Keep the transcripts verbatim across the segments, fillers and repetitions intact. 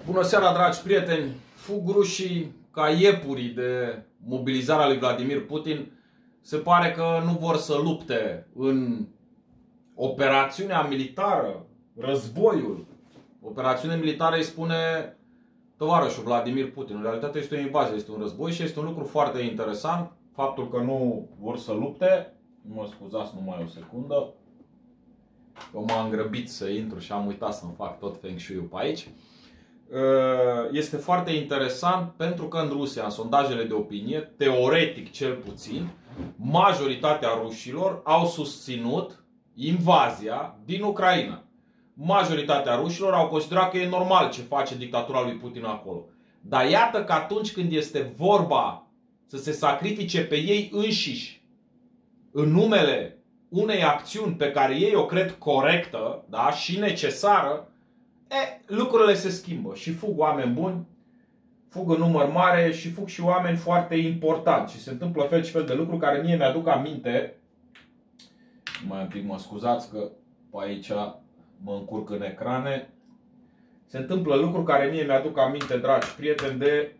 Bună seara, dragi prieteni! Fug rușii ca iepurii de mobilizarea lui Vladimir Putin. Se pare că nu vor să lupte în operațiunea militară, războiul. Operațiune militară îi spune tovarășul Vladimir Putin. În realitate este o invazie, este un război și este un lucru foarte interesant. Faptul că nu vor să lupte. Mă scuzați numai o secundă. Eu m-am grăbit să intru și am uitat să-mi fac tot Feng Shui-ul pe aici. Este foarte interesant pentru că în Rusia, în sondajele de opinie, teoretic cel puțin, majoritatea rușilor au susținut invazia din Ucraina. Majoritatea rușilor au considerat că e normal ce face dictatura lui Putin acolo. Dar iată că atunci când este vorba să se sacrifice pe ei înșiși în numele unei acțiuni pe care ei o cred corectă, da, și necesară, e, lucrurile se schimbă și fug oameni buni, fug în număr mare și fug și oameni foarte importanti. Și se întâmplă fel și fel de lucruri care mie mi-aduc aminte. Mai un pic mă scuzați că pe aici mă încurc în ecrane. Se întâmplă lucruri care mie mi-aduc aminte, dragi prieteni, de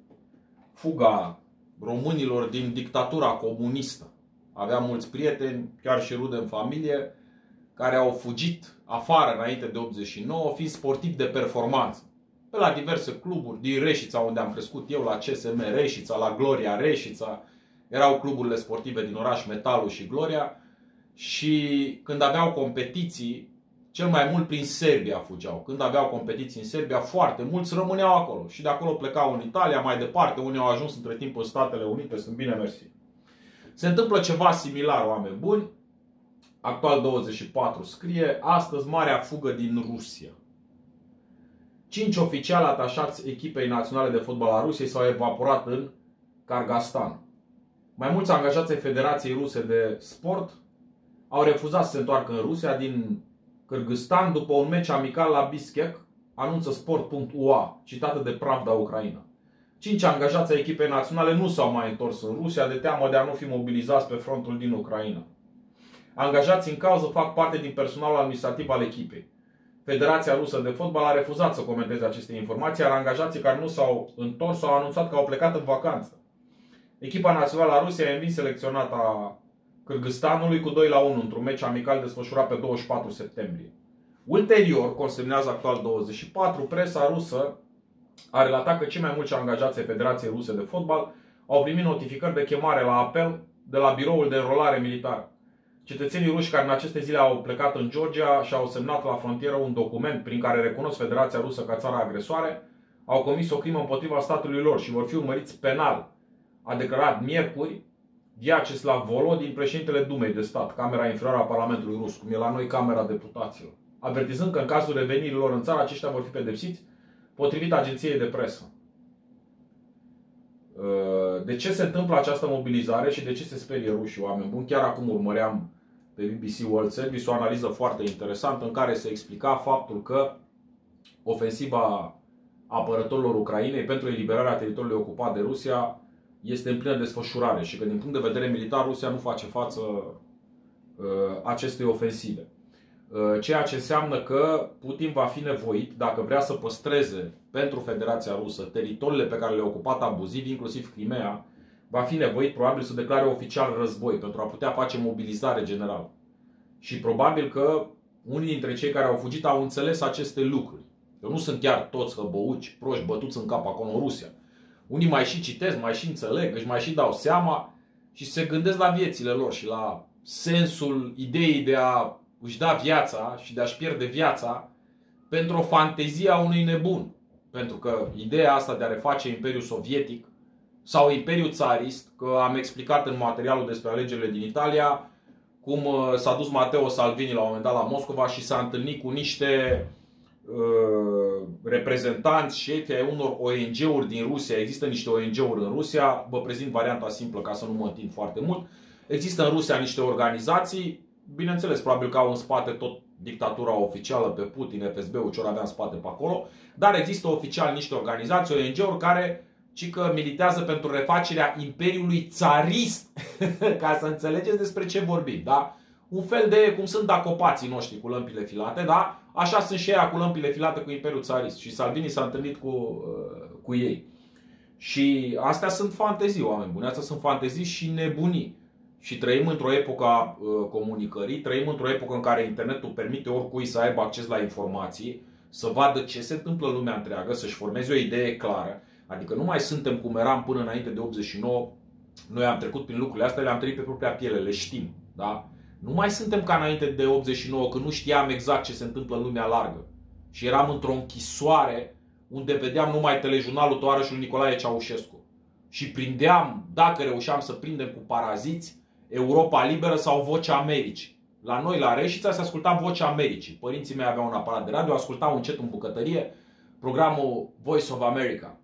fuga românilor din dictatura comunistă. Aveam mulți prieteni, chiar și rude în familie, care au fugit afară înainte de optzeci și nouă, fiind sportivi de performanță. Pe la diverse cluburi, din Reșița, unde am crescut eu, la C S M Reșița, la Gloria Reșița. Erau cluburile sportive din oraș, Metalul și Gloria. Și când aveau competiții, cel mai mult prin Serbia fugeau. Când aveau competiții în Serbia, foarte mulți rămâneau acolo. Și de acolo plecau în Italia, mai departe, unii au ajuns între timp în Statele Unite, sunt bine mersi. Se întâmplă ceva similar, oameni buni. Actual douăzeci și patru scrie: astăzi marea fugă din Rusia. Cinci oficiali atașați echipei naționale de fotbal a Rusiei s-au evaporat în Kârgăstan. Mai mulți angajați ai Federației Ruse de Sport au refuzat să se întoarcă în Rusia din Kârgăstan după un meci amical la Bishkek, anunță sport punct u a, citată de Pravda Ucraina. Cinci angajați ai echipei naționale nu s-au mai întors în Rusia de teamă de a nu fi mobilizați pe frontul din Ucraina. Angajații în cauză fac parte din personalul administrativ al echipei. Federația Rusă de Fotbal a refuzat să comenteze aceste informații, iar angajații care nu s-au întors au anunțat că au plecat în vacanță. Echipa națională a Rusiei a învins selecționată a Kârgăstanului cu doi la unu într-un meci amical desfășurat pe douăzeci și patru septembrie. Ulterior, consemnează Actual douăzeci și patru, presa rusă a relatat că cei mai mulți angajați ai Federației Ruse de Fotbal au primit notificări de chemare la apel de la biroul de înrolare militară. Cetățenii ruși care în aceste zile au plecat în Georgia și au semnat la frontieră un document prin care recunosc Federația Rusă ca țara agresoare, au comis o crimă împotriva statului lor și vor fi urmăriți penal, a declarat miercuri Vyacheslav Volodin, președintele Dumei de Stat, Camera Inferioară a Parlamentului Rus, cum e la noi Camera Deputaților, avertizând că în cazul revenirii lor în țară, aceștia vor fi pedepsiți potrivit agenției de presă. De ce se întâmplă această mobilizare și de ce se sperie rușii, oameni buni? Chiar acum urmăream pe B B C World Service o analiză foarte interesantă în care se explica faptul că ofensiva apărătorilor Ucrainei pentru eliberarea teritoriului ocupat de Rusia este în plină desfășurare și că din punct de vedere militar Rusia nu face față uh, acestei ofensive. Uh, ceea ce înseamnă că Putin va fi nevoit, dacă vrea să păstreze pentru Federația Rusă teritoriile pe care le-a ocupat abuziv, inclusiv Crimea, va fi nevoit probabil să declare oficial război pentru a putea face mobilizare generală. Și probabil că unii dintre cei care au fugit au înțeles aceste lucruri. Eu nu sunt chiar toți hăbăuci, proști, bătuți în cap acolo în Rusia. Unii mai și citesc, mai și înțeleg, își mai și dau seama și se gândesc la viețile lor și la sensul ideii de a își da viața și de a-și pierde viața pentru o fantezie a unui nebun. Pentru că ideea asta de a reface Imperiul Sovietic sau Imperiul Țarist, că am explicat în materialul despre alegerile din Italia cum s-a dus Matteo Salvini la un moment dat la Moscova și s-a întâlnit cu niște uh, reprezentanți, șefi ai unor O N G-uri din Rusia. Există niște O N G-uri în Rusia, vă prezint varianta simplă ca să nu mă întind foarte mult. Există în Rusia niște organizații, bineînțeles, probabil că au în spate tot dictatura oficială pe Putin, F S B-ul, ce ori avea în spate pe acolo, dar există oficial niște organizații, O N G-uri, care ci că militează pentru refacerea Imperiului Țarist, ca să înțelegeți despre ce vorbim, da? un fel de, cum sunt dacopații noștri cu lămpile filate, da? Așa sunt și ăia cu lămpile filate cu Imperiul Țarist. Și Salvini s-a întâlnit cu, cu ei. Și astea sunt fantezii, oameni buni. Astea sunt fantezii și nebunii. Și trăim într-o epocă a comunicării, trăim într-o epocă în care internetul permite oricui să aibă acces la informații, să vadă ce se întâmplă în lumea întreagă, să-și formeze o idee clară. Adică nu mai suntem cum eram până înainte de optzeci și nouă. Noi am trecut prin lucrurile astea, le-am trăit pe propria piele, le știm. Da? Nu mai suntem ca înainte de optzeci și nouă, când nu știam exact ce se întâmplă în lumea largă. Și eram într-o închisoare unde vedeam numai telejurnalul tovarășului Nicolae Ceaușescu. Și prindeam, dacă reușeam să prindem cu paraziți, Europa Liberă sau Vocea Americii. La noi, la Reșița, se asculta Vocea Americii. Părinții mei aveau un aparat de radio, ascultau încet în bucătărie programul Voice of America.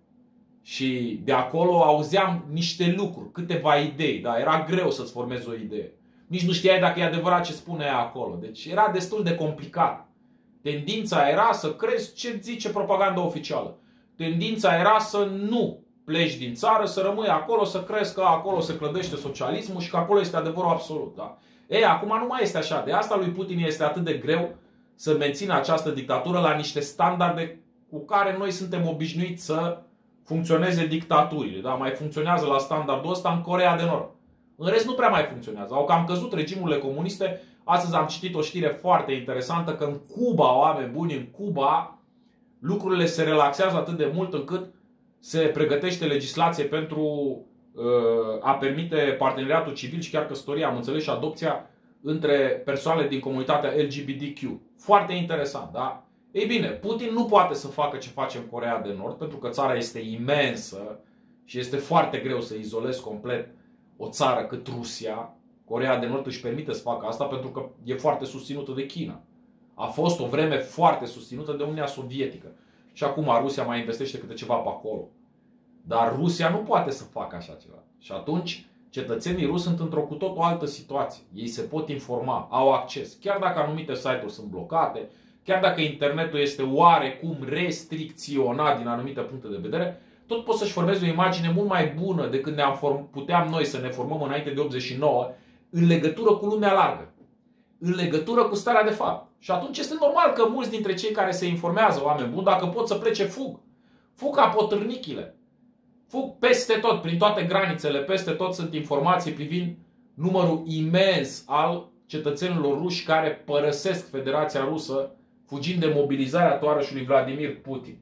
Și de acolo auzeam niște lucruri, câteva idei, dar era greu să-ți formezi o idee. Nici nu știai dacă e adevărat ce spune ea acolo. Deci era destul de complicat. Tendința era să crezi ce zice propaganda oficială. Tendința era să nu pleci din țară, să rămâi acolo, să crezi că acolo se clădește socialismul și că acolo este adevărul absolut. Da? Ei, acum nu mai este așa. De asta lui Putin este atât de greu să mențină această dictatură la niște standarde cu care noi suntem obișnuiți să funcționeze dictaturile. Da? Mai funcționează la standardul ăsta în Coreea de Nord. În rest nu prea mai funcționează. Au cam căzut regimurile comuniste. Astăzi am citit o știre foarte interesantă că în Cuba, oameni buni, în Cuba lucrurile se relaxează atât de mult încât se pregătește legislație pentru uh, a permite parteneriatul civil și chiar căsătoria, am înțeles, și adopția între persoane din comunitatea L G B T Q. Foarte interesant, da? Ei bine, Putin nu poate să facă ce face în Coreea de Nord, pentru că țara este imensă și este foarte greu să izolezi complet o țară cât Rusia. Coreea de Nord își permite să facă asta pentru că e foarte susținută de China. A fost o vreme foarte susținută de Uniunea Sovietică. Și acum Rusia mai investește câte ceva pe acolo. Dar Rusia nu poate să facă așa ceva. Și atunci cetățenii ruși sunt într-o cu tot o altă situație. Ei se pot informa, au acces. Chiar dacă anumite site-uri sunt blocate, chiar dacă internetul este oarecum restricționat din anumite puncte de vedere, tot pot să-și formeze o imagine mult mai bună decât ne-am puteam noi să ne formăm înainte de optzeci și nouă în legătură cu lumea largă. În legătură cu starea de fapt. Și atunci este normal că mulți dintre cei care se informează, oameni buni, dacă pot să plece, fug. Fug ca potârnichile. Fug peste tot, prin toate granițele, peste tot sunt informații privind numărul imens al cetățenilor ruși care părăsesc Federația Rusă, fugind de mobilizarea tovarășului Vladimir Putin.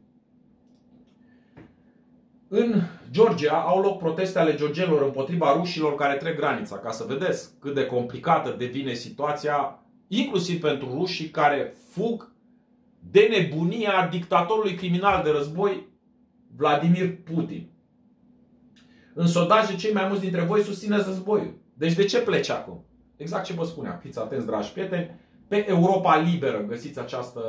În Georgia au loc proteste ale georgienilor împotriva rușilor care trec granița, ca să vedeți cât de complicată devine situația, inclusiv pentru rușii care fug de nebunia dictatorului criminal de război Vladimir Putin. În sondaje, cei mai mulți dintre voi susțineți războiul. Deci de ce pleci acum? Exact ce vă spuneam. Fiți atenți, dragi prieteni. Pe Europa Liberă găsiți această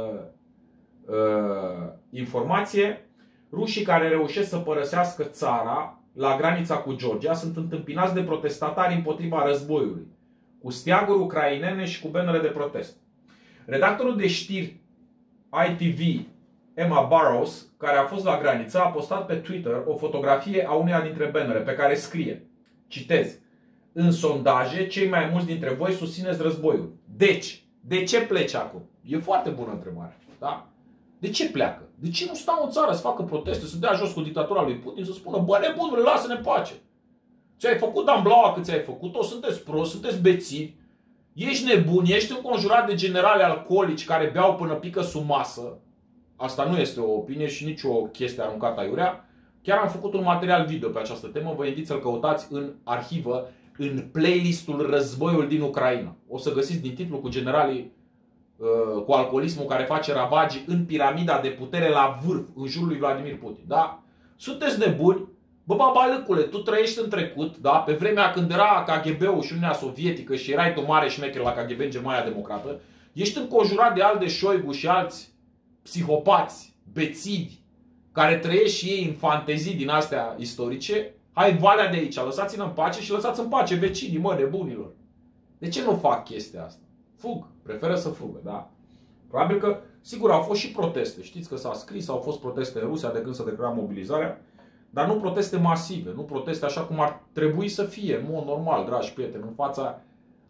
uh, informație. Rușii care reușesc să părăsească țara la granița cu Georgia sunt întâmpinați de protestatari împotriva războiului, cu steaguri ucrainene și cu benere de protest. Redactorul de știri I T V, Emma Barrows, care a fost la graniță, a postat pe Twitter o fotografie a uneia dintre benere pe care scrie, citez: în sondaje, cei mai mulți dintre voi susțineți războiul. Deci, de ce pleci acum? E foarte bună întrebare, da? De ce pleacă? De ce nu stau în țară să facă proteste, să dea jos cu dictatura lui Putin, să spună: bă, nebunule, lasă-ne în pace. Ți-ai făcut damblaua că ți-ai făcut-o, sunteți prost, sunteți bețivi, ești nebun, ești înconjurat de generali alcoolici care beau până pică sub masă. Asta nu este o opinie și nici o chestie aruncată aiurea. Chiar am făcut un material video pe această temă, vă invit să-l căutați în arhivă, în playlistul Războiul din Ucraina. O să găsiți din titlu cu generalii cu alcoolismul care face ravagii în piramida de putere la vârf, în jurul lui Vladimir Putin. Da? Sunteți nebuni? Bă, babalăcule, tu trăiești în trecut, da? Pe vremea când era K G B-ul și Uniunea Sovietică și erai tu mare șmecher la K G B în Germania Democrată, ești înconjurat de alți de Șoigu și alți psihopați, bețivi, care trăiesc și ei în fantezii din astea istorice. Hai, valea de aici, lăsați-ne în pace și lăsați în pace vecinii, mă, nebunilor. De ce nu fac chestia asta? Fug, preferă să fugă, da? Probabil că, sigur, au fost și proteste. Știți că s-a scris, au fost proteste în Rusia de când s-a declarat mobilizarea, dar nu proteste masive, nu proteste așa cum ar trebui să fie, în mod normal, dragi prieteni, în fața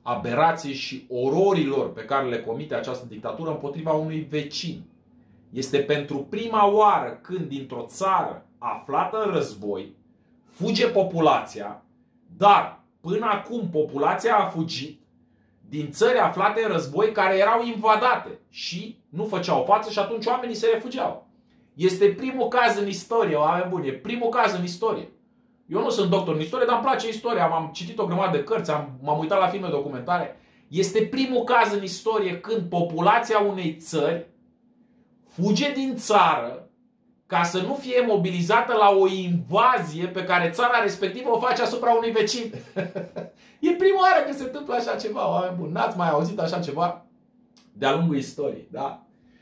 aberației și ororilor pe care le comite această dictatură împotriva unui vecin. Este pentru prima oară când dintr-o țară aflată în război fuge populația, dar până acum populația a fugit din țări aflate în război care erau invadate și nu făceau față și atunci oamenii se refugiau. Este primul caz în istorie, oameni buni, e primul caz în istorie. Eu nu sunt doctor în istorie, dar îmi place istoria, am citit o grămadă de cărți, m-am uitat la filme documentare. Este primul caz în istorie când populația unei țări fuge din țară ca să nu fie mobilizată la o invazie pe care țara respectivă o face asupra unui vecin. E prima oară când se întâmplă așa ceva, oameni buni. N-ați mai auzit așa ceva de-a lungul istoriei, da?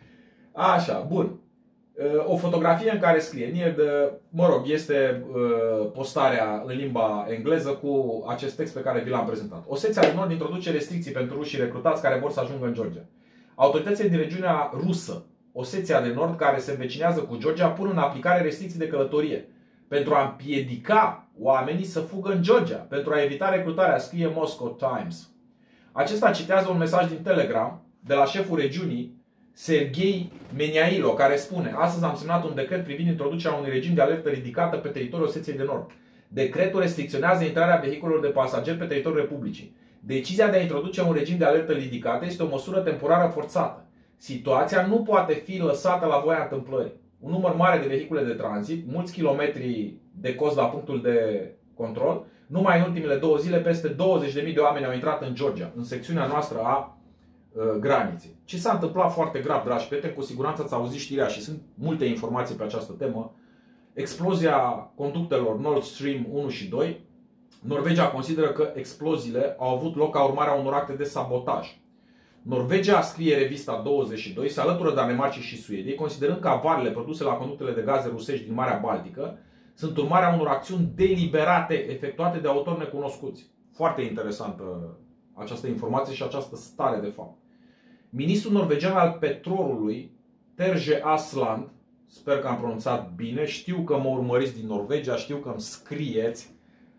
Așa, bun. O fotografie în care scrie near the, mă rog, este postarea în limba engleză cu acest text pe care vi l-am prezentat. Oseția de Nord introduce restricții pentru rușii recrutați care vor să ajungă în Georgia. Autoritățile din regiunea rusă, Oseția de Nord, care se învecinează cu Georgia, pun în aplicare restricții de călătorie pentru a împiedica oamenii să fugă în Georgia, pentru a evita recrutarea, scrie Moscow Times. Acesta citează un mesaj din Telegram de la șeful regiunii, Serghei Meniailo, care spune: astăzi am semnat un decret privind introducerea unui regim de alertă ridicată pe teritoriul Oseției de Nord. Decretul restricționează intrarea vehiculelor de pasageri pe teritoriul Republicii. Decizia de a introduce un regim de alertă ridicată este o măsură temporară forțată. Situația nu poate fi lăsată la voia întâmplării. Un număr mare de vehicule de tranzit, mulți kilometri de cost la punctul de control, numai în ultimele două zile peste douăzeci de mii de oameni au intrat în Georgia, în secțiunea noastră a graniței. Ce s-a întâmplat foarte grav, dragi prieteni, cu siguranță ați auzit știrea și sunt multe informații pe această temă. Explozia conductelor Nord Stream unu și doi. Norvegia consideră că exploziile au avut loc ca urmare a unor acte de sabotaj. Norvegia, scrie revista douăzeci și doi, se alătură Danemarcii și Suediei, considerând că avarele produse la conductele de gaze rusești din Marea Baltică sunt urmarea unor acțiuni deliberate efectuate de autori necunoscuți. Foarte interesantă această informație și această stare de fapt. Ministrul norvegian al petrolului, Terje Asland, sper că am pronunțat bine, știu că mă urmăriți din Norvegia, știu că îmi scrieți.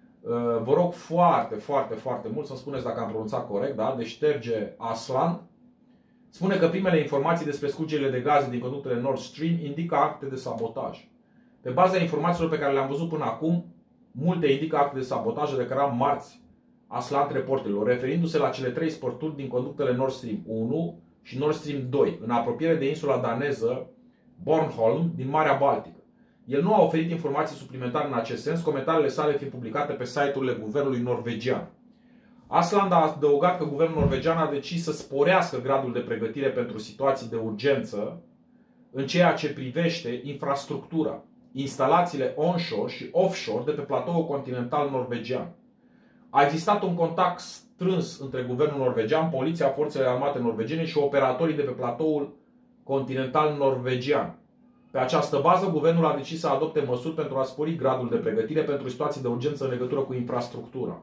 Vă rog foarte, foarte, foarte mult să-mi spuneți dacă am pronunțat corect, da? Deci Terje Asland spune că primele informații despre scurgerile de gaze din conductele Nord Stream indică acte de sabotaj. Pe baza informațiilor pe care le-am văzut până acum, multe indică acte de sabotaj, declara marți Asland reporterilor, referindu-se la cele trei sporturi din conductele Nord Stream unu și Nord Stream doi, în apropiere de insula daneză Bornholm din Marea Baltică. El nu a oferit informații suplimentare în acest sens, comentariile sale fiind publicate pe site-urile guvernului norvegian. Asland a adăugat că guvernul norvegian a decis să sporească gradul de pregătire pentru situații de urgență în ceea ce privește infrastructura, instalațiile onshore și offshore de pe platoul continental norvegian. A existat un contact strâns între guvernul norvegian, poliția, forțele armate norvegiene și operatorii de pe platoul continental norvegian. Pe această bază, guvernul a decis să adopte măsuri pentru a spori gradul de pregătire pentru situații de urgență în legătură cu infrastructura,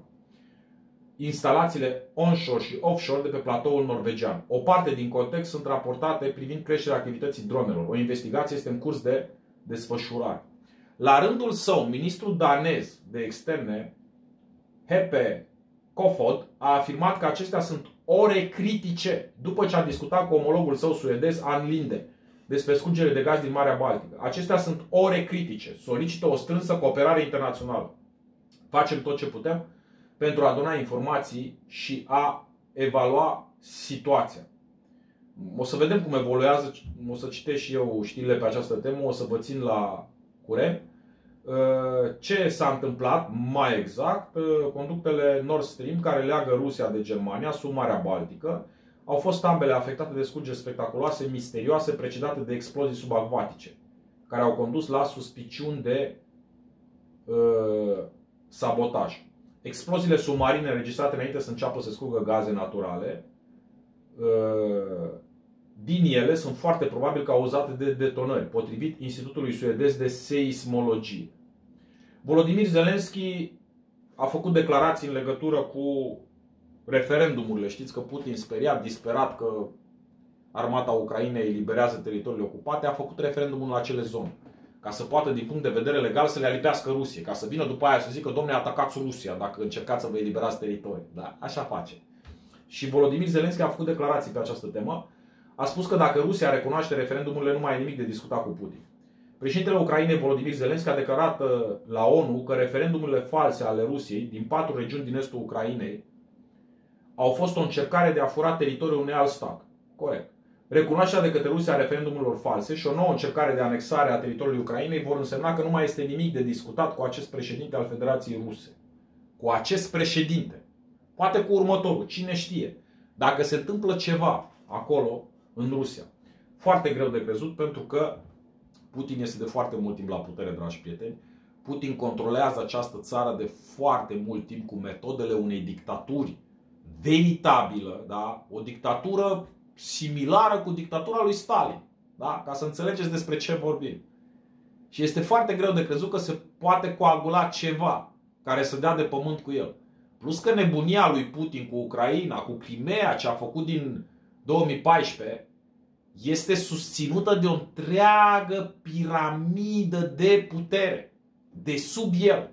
instalațiile onshore și offshore de pe platoul norvegian. O parte din context sunt raportate privind creșterea activității dronelor. O investigație este în curs de desfășurare. La rândul său, ministrul danez de externe, Hepe Kofod, a afirmat că acestea sunt ore critice după ce a discutat cu omologul său suedez, Ann Linde, despre scurgerile de gaz din Marea Baltică. Acestea sunt ore critice. Solicită o strânsă cooperare internațională. Facem tot ce putem pentru a aduna informații și a evalua situația. O să vedem cum evoluează. O să citesc și eu știrile pe această temă. O să vă țin la curent. Ce s-a întâmplat mai exact? Conductele Nord Stream, care leagă Rusia de Germania sub Marea Baltică, au fost ambele afectate de scurgeri spectaculoase, misterioase, precedate de explozii subacvatice, care au condus la suspiciuni de uh, sabotaj. Exploziile submarine înregistrate înainte să înceapă să scurgă gaze naturale, uh, din ele sunt foarte probabil cauzate de detonări, potrivit Institutului Suedez de Seismologie. Volodymyr Zelensky a făcut declarații în legătură cu referendumurile. Știți că Putin, speriat, disperat că armata Ucrainei eliberează teritoriile ocupate, a făcut referendumul în acele zone, ca să poată, din punct de vedere legal, să le alipească Rusie, ca să vină după aia să zică: domne, atacați Rusia dacă încercați să vă eliberați teritorii. Da, așa face. și Volodymyr Zelensky a făcut declarații pe această temă. A spus că dacă Rusia recunoaște referendumurile, nu mai e nimic de discutat cu Putin. Președintele Ucrainei, Volodymyr Zelensky, a declarat la ONU că referendumurile false ale Rusiei din patru regiuni din estul Ucrainei au fost o încercare de a fura teritoriul unui alt stat. Corect. Recunoașterea de către Rusia a referendumurilor false și o nouă încercare de anexare a teritoriului Ucrainei vor însemna că nu mai este nimic de discutat cu acest președinte al Federației Ruse. Cu acest președinte. Poate cu următorul. Cine știe. Dacă se întâmplă ceva acolo, în Rusia. Foarte greu de crezut, pentru că Putin este de foarte mult timp la putere, dragi prieteni. Putin controlează această țară de foarte mult timp cu metodele unei dictaturi veritabilă, da? O dictatură similară cu dictatura lui Stalin, da? Ca să înțelegeți despre ce vorbim. Și este foarte greu de crezut că se poate coagula ceva care să dea de pământ cu el. Plus că nebunia lui Putin cu Ucraina, cu Crimea, ce a făcut din două mii paisprezece, este susținută de o întreagă piramidă de putere de sub el.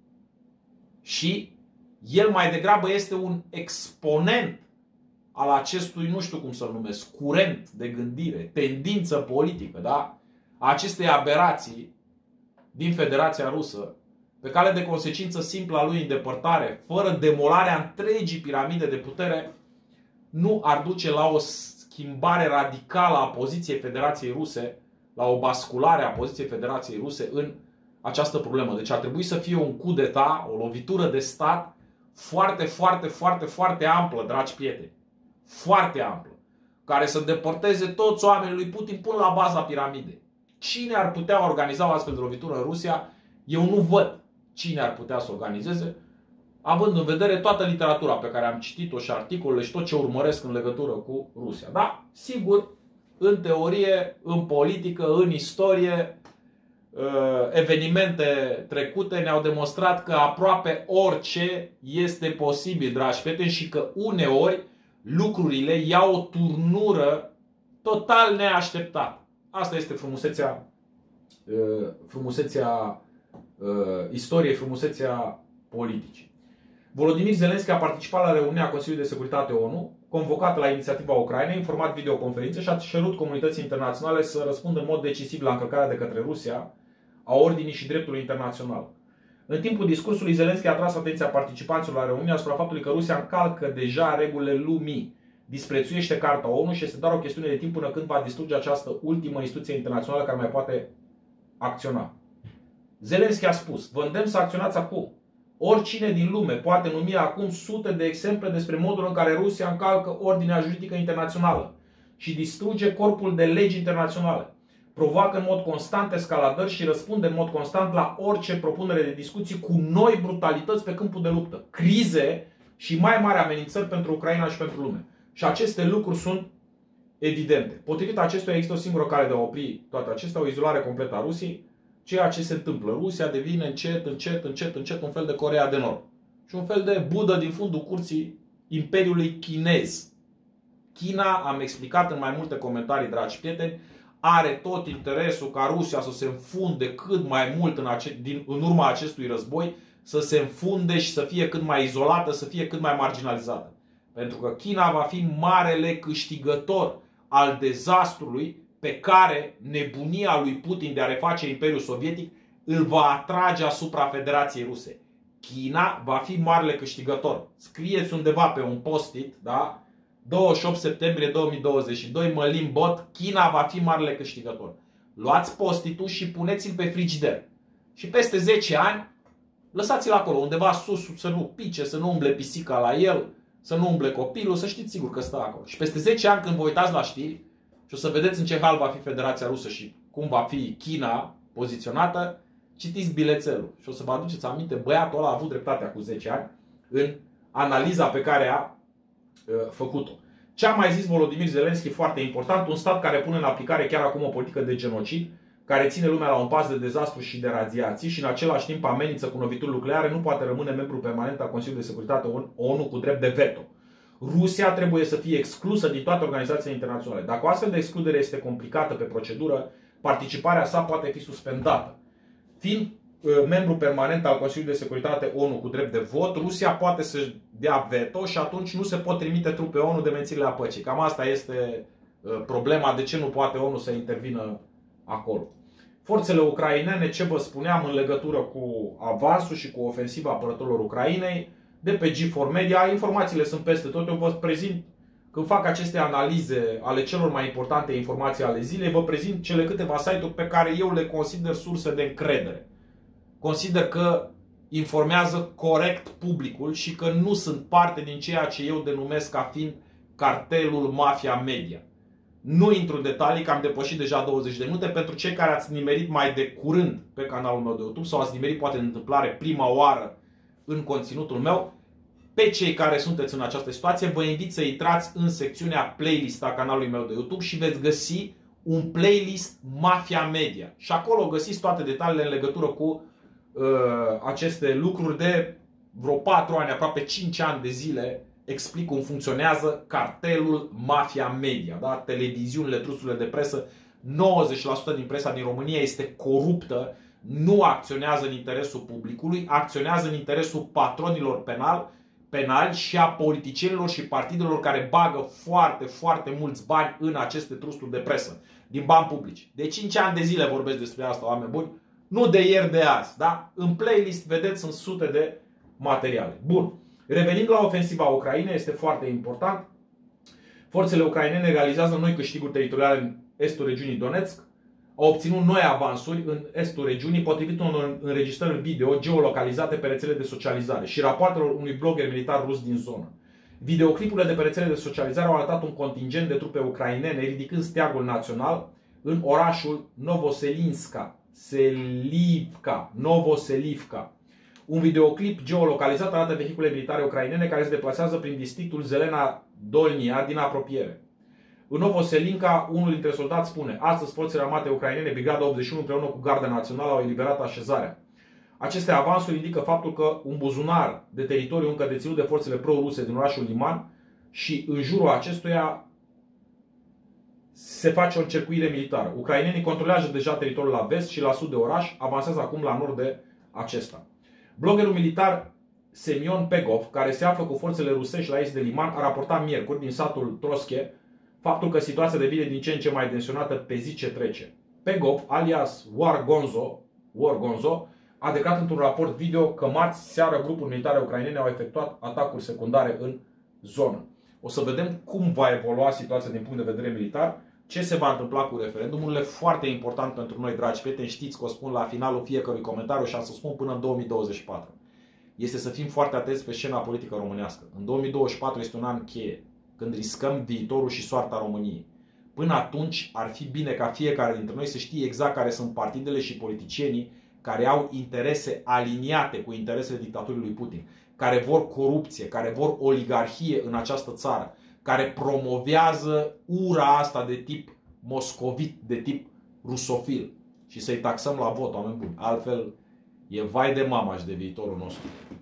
Și el mai degrabă este un exponent al acestui, nu știu cum să-l numesc, curent de gândire, tendință politică, da? A acestei aberații din Federația Rusă, pe cale de consecință simpla lui îndepărtare, fără demolarea întregii piramide de putere, nu ar duce la o schimbare radicală a poziției Federației Ruse, la o basculare a poziției Federației Ruse în această problemă. Deci ar trebui să fie un coup d'etat, o lovitură de stat foarte, foarte, foarte, foarte amplă, dragi prieteni. Foarte amplă. Care să depărteze toți oamenii lui Putin până la baza piramidei. Cine ar putea organiza o astfel de lovitură în Rusia? Eu nu văd cine ar putea să organizeze, având în vedere toată literatura pe care am citit-o și articolele și tot ce urmăresc în legătură cu Rusia. Da, sigur, în teorie, în politică, în istorie, evenimente trecute ne-au demonstrat că aproape orice este posibil, dragi prieteni, și că uneori lucrurile iau o turnură total neașteptată. Asta este frumusețea, frumusețea istoriei, frumusețea politicii. Volodymyr Zelensky a participat la reuniunea Consiliului de Securitate ONU, convocată la inițiativa Ucrainei, în format videoconferință, și a cerut comunității internaționale să răspundă în mod decisiv la încălcarea de către Rusia a ordinii și dreptului internațional. În timpul discursului, Zelensky a tras atenția participanților la reuniune asupra faptului că Rusia încalcă deja regulile lumii, disprețuiește Carta ONU și este doar o chestiune de timp până când va distruge această ultimă instituție internațională care mai poate acționa. Zelensky a spus: vă îndemn să acționați acum. Oricine din lume poate numi acum sute de exemple despre modul în care Rusia încalcă ordinea juridică internațională și distruge corpul de legi internaționale. Provoacă în mod constant escaladări și răspunde în mod constant la orice propunere de discuții cu noi brutalități pe câmpul de luptă, crize și mai mari amenințări pentru Ucraina și pentru lume. Și aceste lucruri sunt evidente. Potrivit acestuia există o singură cale de a opri toate acestea, o izolare completă a Rusiei. Ceea ce se întâmplă. Rusia devine încet, încet, încet, încet un fel de Coreea de Nord. Și un fel de Budă din fundul curții Imperiului chinez. China, am explicat în mai multe comentarii, dragi prieteni, are tot interesul ca Rusia să se înfunde cât mai mult în, ace din, în urma acestui război, să se înfunde și să fie cât mai izolată, să fie cât mai marginalizată. Pentru că China va fi marele câștigător al dezastrului pe care nebunia lui Putin de a reface Imperiul Sovietic îl va atrage asupra Federației Ruse. China va fi marele câștigător. Scrieți undeva pe un post-it, da? douăzeci și opt septembrie două mii douăzeci și doi, Mălin Bot, China va fi marele câștigător. Luați post-it-ul și puneți-l pe frigider. Și peste zece ani, lăsați-l acolo, undeva sus, să nu pice, să nu umble pisica la el, să nu umble copilul, să știți sigur că stă acolo. Și peste zece ani, când vă uitați la știri, și o să vedeți în ce hal va fi Federația Rusă și cum va fi China poziționată, citiți bilețelul. Și o să vă aduceți aminte, băiatul ăla a avut dreptatea cu zece ani în analiza pe care a uh, făcut-o. Ce a mai zis Volodymyr Zelensky, foarte important, un stat care pune în aplicare chiar acum o politică de genocid, care ține lumea la un pas de dezastru și de radiații și în același timp amenință cu lovituri nucleare, nu poate rămâne membru permanent al Consiliului de Securitate ONU cu drept de veto. Rusia trebuie să fie exclusă din toate organizațiile internaționale. Dacă o astfel de excludere este complicată pe procedură, participarea sa poate fi suspendată. Fiind membru permanent al Consiliului de Securitate ONU cu drept de vot, Rusia poate să-și dea veto și atunci nu se pot trimite trupe ONU de menținere a păcii. Cam asta este problema, de ce nu poate ONU să intervină acolo. Forțele ucrainene, ce vă spuneam în legătură cu avansul și cu ofensiva apărătorilor Ucrainei, de pe G patru Media, informațiile sunt peste tot. Eu vă prezint, când fac aceste analize ale celor mai importante informații ale zilei, vă prezint cele câteva site-uri pe care eu le consider surse de încredere. Consider că informează corect publicul și că nu sunt parte din ceea ce eu denumesc ca fiind cartelul mafia media. Nu intru în detalii, că am depășit deja douăzeci de minute. Pentru cei care ați nimerit mai de curând pe canalul meu de YouTube sau ați nimerit poate în întâmplare prima oară în conținutul meu, pe cei care sunteți în această situație, vă invit să intrați în secțiunea playlist a canalului meu de YouTube și veți găsi un playlist Mafia Media. Și acolo găsiți toate detaliile în legătură cu uh, aceste lucruri de vreo patru ani, aproape cinci ani de zile. Explic cum funcționează cartelul Mafia Media. Da? Televiziunile, trusturile de presă, nouăzeci la sută din presa din România este coruptă, nu acționează în interesul publicului, acționează în interesul patronilor penal, penali și a politicienilor și partidelor care bagă foarte, foarte mulți bani în aceste trusturi de presă, din bani publici. De cinci ani de zile vorbesc despre asta, oameni buni, nu de ieri, de azi. Da? În playlist, vedeți, sunt sute de materiale. Bun. Revenind la ofensiva Ucrainei, este foarte important. Forțele ucrainene realizează noi câștiguri teritoriale în estul regiunii Donetsk, au obținut noi avansuri în estul regiunii, potrivit unor înregistrări video geolocalizate pe rețele de socializare și rapoartelor unui blogger militar rus din zonă. Videoclipurile de pe rețele de socializare au arătat un contingent de trupe ucrainene ridicând steagul național în orașul Novoselinska, Selivka, Novoselivka. Un videoclip geolocalizat arată vehicule militare ucrainene care se deplasează prin districtul Zelena Dolnia din apropiere. În Novoselinka, unul dintre soldați spune: astăzi forțele armate ucrainene, Brigada optzeci și unu împreună cu Garda Națională au eliberat așezarea. Aceste avansuri indică faptul că un buzunar de teritoriu încă deținut de forțele pro-ruse din orașul Liman și în jurul acestuia se face o încercuire militară. Ucrainenii controlează deja teritoriul la vest și la sud de oraș, avansează acum la nord de acesta. Bloggerul militar Semion Pegov, care se află cu forțele rusești la est de Liman, a raportat miercuri din satul Troske faptul că situația devine din ce în ce mai tensionată pe zi ce trece. Pegov, alias War Gonzo, War Gonzo, a declarat într-un raport video că marți seară grupuri militare ucrainene au efectuat atacuri secundare în zonă. O să vedem cum va evolua situația din punct de vedere militar, ce se va întâmpla cu referendumurile. Foarte important pentru noi, dragi prieteni, știți că o spun la finalul fiecărui comentariu și am să o spun până în două mii douăzeci și patru. Este să fim foarte atenți pe scena politică românească. În două mii douăzeci și patru este un an cheie, când riscăm viitorul și soarta României. Până atunci ar fi bine ca fiecare dintre noi să știe exact care sunt partidele și politicienii care au interese aliniate cu interesele dictaturii lui Putin, care vor corupție, care vor oligarhie în această țară, care promovează ura asta de tip moscovit, de tip rusofil. Și să-i taxăm la vot, oameni buni. Altfel, e vai de mama și de viitorul nostru.